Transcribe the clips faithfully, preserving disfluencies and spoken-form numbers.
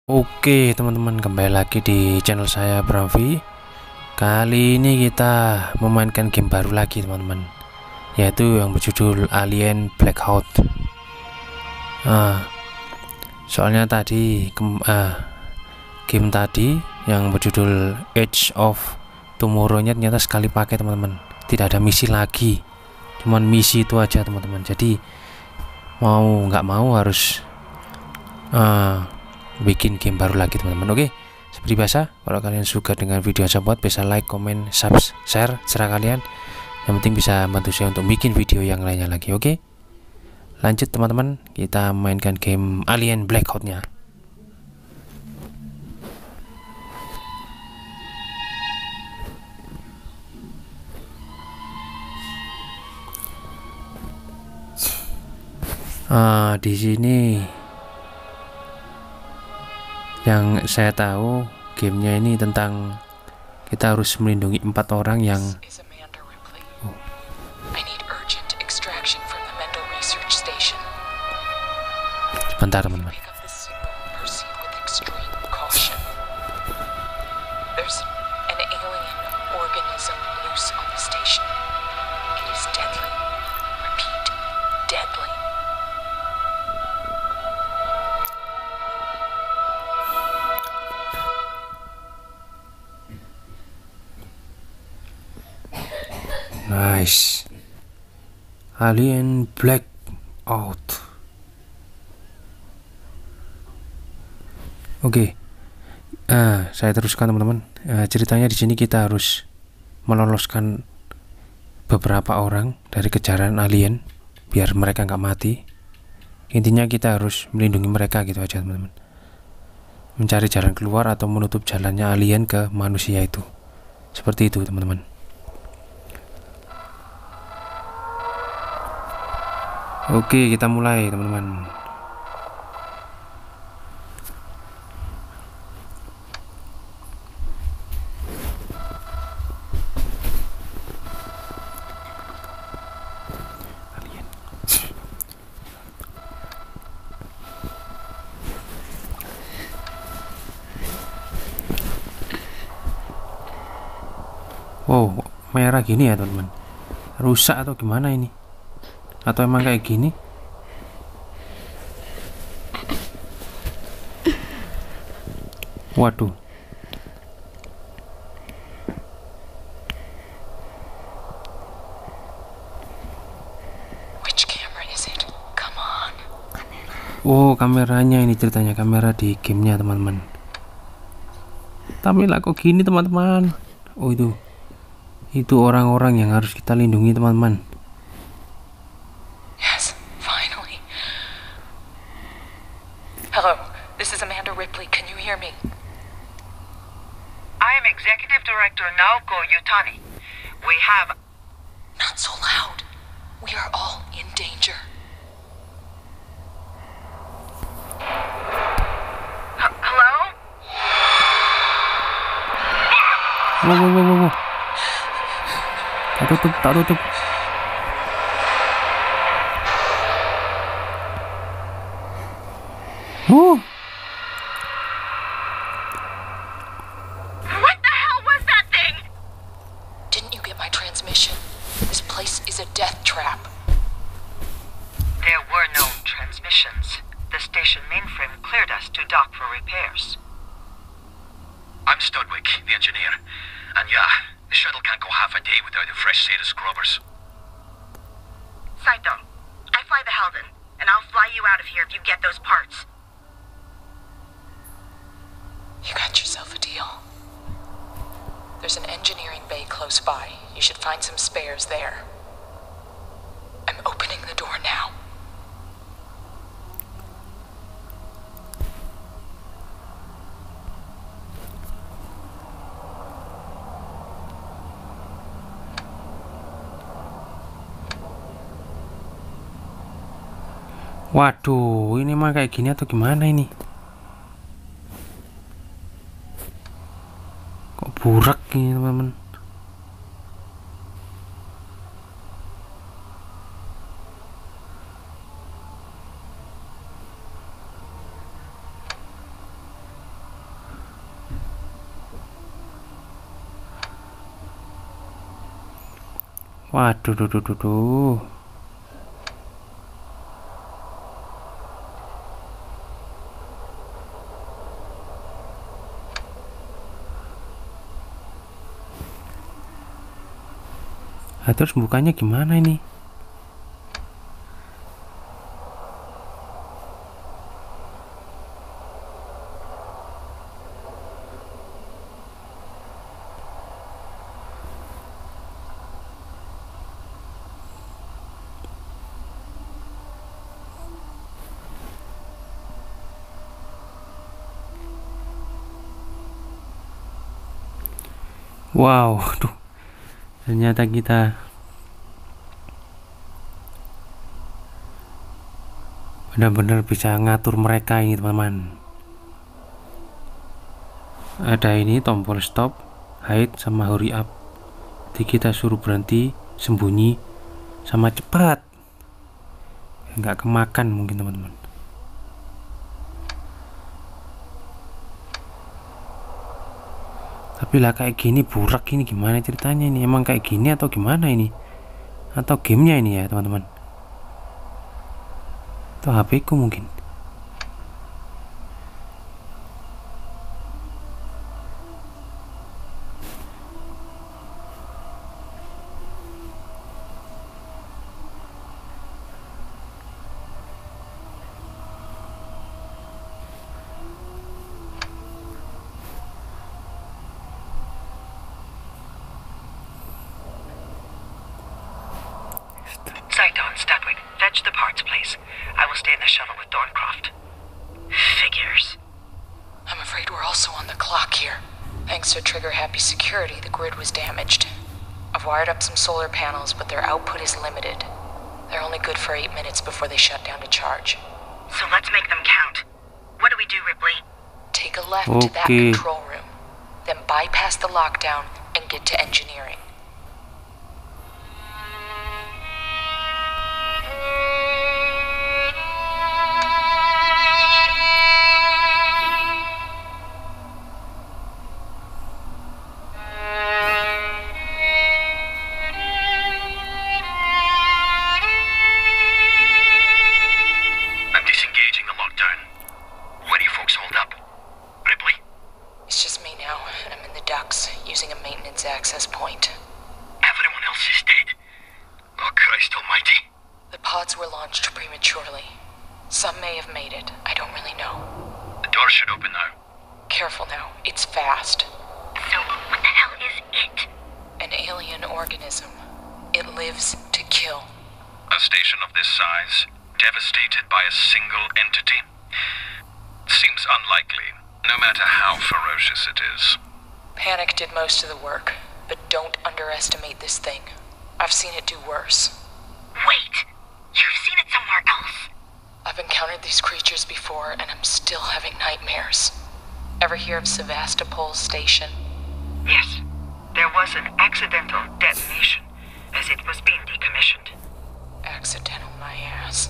Oke teman-teman, kembali lagi di channel saya Bravi. Kali ini kita memainkan game baru lagi teman-teman, yaitu yang berjudul Alien Blackout. Nah, soalnya tadi kem, ah, game tadi yang berjudul Edge of Tomorrow-nya ternyata sekali pakai teman-teman, tidak ada misi lagi, cuman misi itu aja teman-teman. Jadi mau nggak mau harus ah, bikin game baru lagi teman-teman. Oke, seperti biasa, kalau kalian suka dengan video yang saya buat, bisa like, comment, subs, share, serah kalian. Yang penting bisa bantu saya untuk bikin video yang lainnya lagi. Oke, lanjut teman-teman, kita mainkan game Alien Blackout-nya. Ah, di sini yang saya tahu gamenya ini tentang kita harus melindungi empat orang yang oh. Sebentar teman-teman. Nice. Alien Blackout. Oke. Okay. Ah, saya teruskan teman-teman. Uh, ceritanya di sini kita harus meloloskan beberapa orang dari kejaran alien biar mereka nggak mati. Intinya kita harus melindungi mereka gitu aja teman-teman. Mencari jalan keluar atau menutup jalannya alien ke manusia itu. Seperti itu teman-teman. Oke, kita mulai teman-teman. Wow, merah gini ya teman-teman. Rusak atau gimana ini? Atau emang kayak gini? Waduh. Oh, kameranya ini ceritanya, kamera di gamenya teman-teman. Tapi lah kok gini teman-teman. Oh itu, itu orang-orang yang harus kita lindungi teman-teman. Hello, this is Amanda Ripley. Can you hear me? I am Executive Director Naoko Yutani. We have... Not so loud. We are all in danger. H Hello? Wow, wow, wow, wow. Tak tutup, tak tutup. Oh. What the hell was that thing? Didn't you get my transmission? This place is a death trap. There were no transmissions. The station mainframe cleared us to dock for repairs. I'm Studwick, the engineer. And yeah, the shuttle can't go half a day without a fresh set of scrubbers. Saito, I fly the Halden, and I'll fly you out of here if you get those parts. You got yourself a deal. There's an engineering bay close by. You should find some spares there. I'm opening the door now. Waduh, ini mah kayak gini atau gimana ini? Kok burak ini teman-teman? Waduh, duh, duh, duh, duh. Nah, terus bukanya gimana ini? Wow, tuh. Ternyata kita benar-benar bisa ngatur mereka ini, teman-teman. Ada ini tombol stop, hide, sama hurry up. Jadi kita suruh berhenti, sembunyi, sama cepat. Nggak kemakan mungkin, teman-teman. Tapi lah kayak gini burak ini gimana ceritanya ini? Emang kayak gini atau gimana ini? Atau gamenya ini ya, teman-teman? Atau H P ku mungkin? Saito and Studwick, fetch the parts, please. I will stay in the shuttle with Thorncroft. Figures. I'm afraid we're also on the clock here. Thanks to trigger-happy security, the grid was damaged. I've wired up some solar panels, but their output is limited. They're only good for eight minutes before they shut down to charge. So let's make them count. What do we do, Ripley? Take a left to that Okay. control room, then bypass the lockdown and get to engineering. I'm disengaging the lockdown. Where do you folks hold up? Ripley? It's just me now, and I'm in the ducts, using a maintenance access point. Everyone else is dead. Oh, Christ almighty. The pods were launched prematurely. Some may have made it, I don't really know. The door should open now. Careful now, it's fast. So, what the hell is it? An alien organism. It lives to kill. A station of this size, devastated by a single entity? Seems unlikely, no matter how ferocious it is. Panic did most of the work, but don't underestimate this thing. I've seen it do worse. Wait! You've seen it somewhere else? I've encountered these creatures before, and I'm still having nightmares. Ever hear of Sevastopol Station? Yes. There was an accidental detonation as it was being decommissioned. Accidental my ass.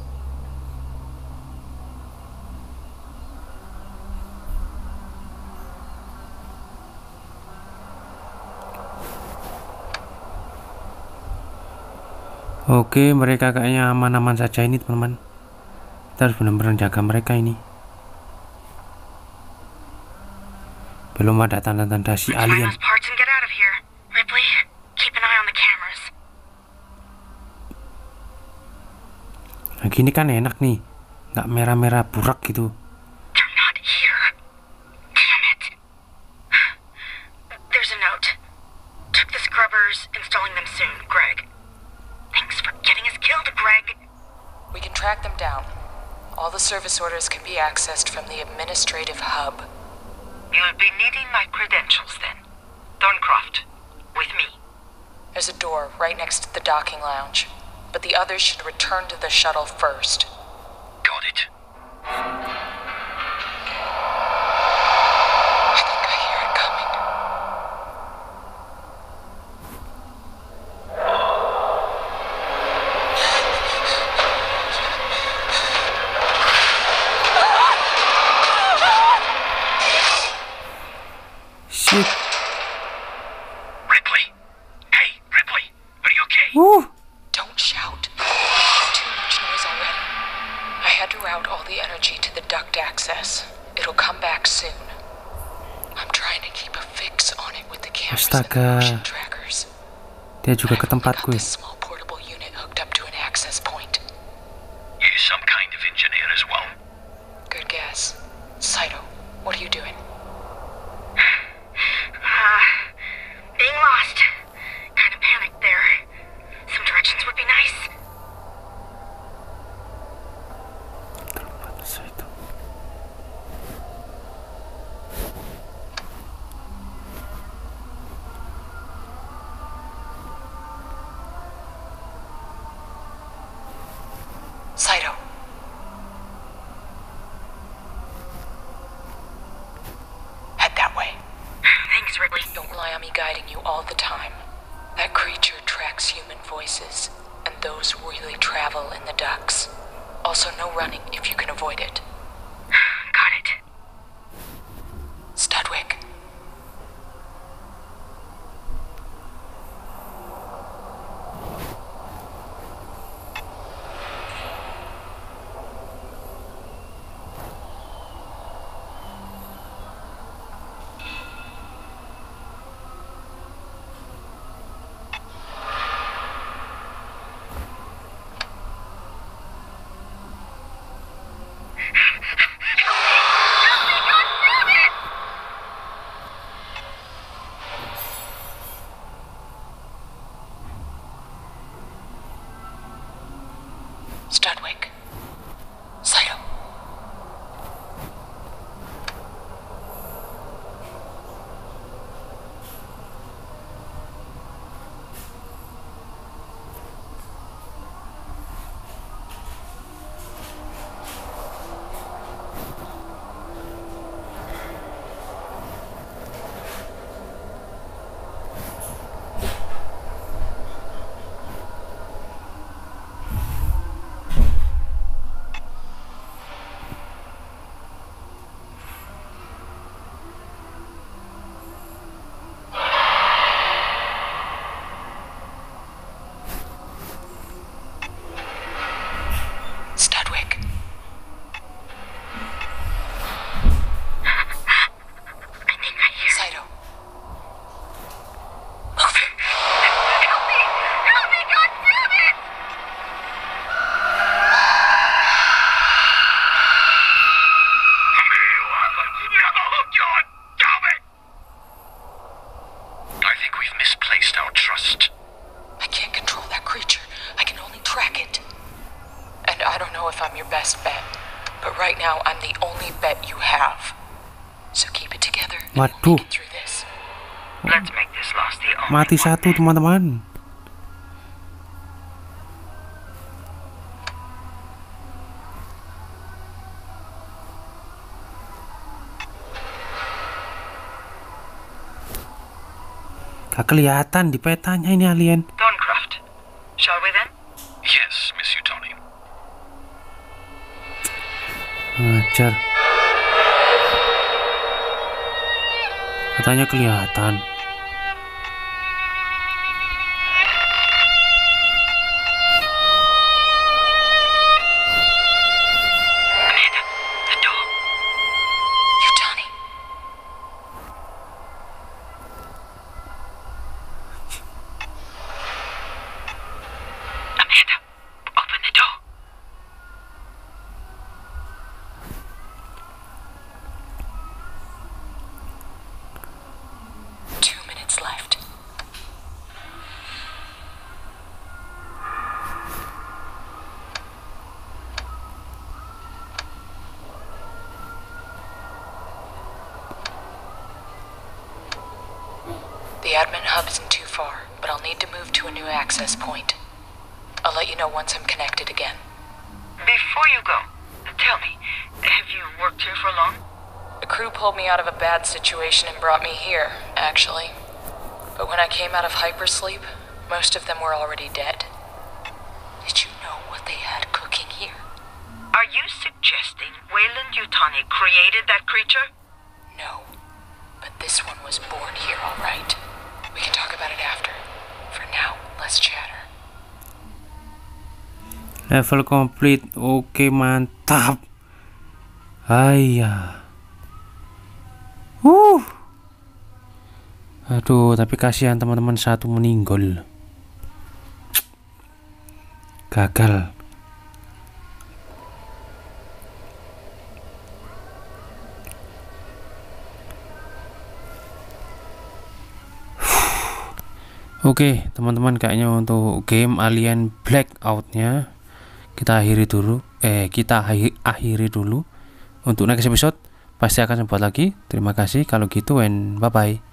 Oke, mereka kayaknya aman-aman saja ini, teman-teman. Kita harus benar-benar jaga mereka ini. Belum ada tanda-tanda si Find alien. those parts and get out of here. Ripley, keep an eye on the cameras. Nah, gini kan enak nih, nggak merah-merah burak gitu. They're not here. Damn it. There's a note. Took the scrubbers, installing them soon, Greg. Thanks for getting us killed, Greg. We can track them down. All the service orders can be accessed from the administrative hub. You'll be needing my credentials then. Thorncroft, with me. There's a door right next to the docking lounge, but the others should return to the shuttle first. Got it. I think I hear it coming. Shit. Ripley? Hey, Ripley, are you okay? back soon. I'm trying to keep a fix on it with the cameras and the Astaga. motion trackers. Dia juga ke I've only got tempatku. this small portable unit hooked up to an access point. You're some kind of engineer as well. Good guess. Saito, what are you doing? Uh, being lost. Kind of panicked there. Some directions would be nice. Saito. Head that way. Thanks, Ridley. Don't rely on me guiding you all the time. That creature tracks human voices, and those really travel in the ducts. Also, no running if you can avoid it. Got it. Studwick. Studwick. Saito. Studwick. I think I hear. Saito. Move it. Help me! Help me! God damn it! I think we've misplaced our trust. I can't control that creature. I can only track it. And I don't know if I'm your best bet, but right now I'm the only bet you have. So keep it together and we'll Waduh. make it through this. Let's make this last the only Mati one. satu, teman-teman. Gak kelihatan di petanya ini alien. Thorncraft. Shall we then? Yes, Miss Utoni. Ngajar. Katanya kelihatan. Amanda, the door. Utani. Amanda, open the door. Two minutes left. The admin hub isn't too far, but I'll need to move to a new access point. I'll let you know once I'm connected again. Before you go, tell me, have you worked here for long? The crew pulled me out of a bad situation and brought me here, actually. But when I came out of hypersleep, most of them were already dead. Did you know what they had cooking here? Are you suggesting Wayland Yutani created that creature? No. But this one was born here, all right. We can talk about it after. For now, let's chatter. Level complete. Oke, mantap. Ayah. Aduh, tapi kasihan teman-teman, satu meninggal. Gagal. Oke, teman-teman, kayaknya untuk game Alien Blackout-nya kita akhiri dulu. Eh, kita akhiri dulu. Untuk next episode pasti akan sempat lagi. Terima kasih kalau gitu, and bye bye.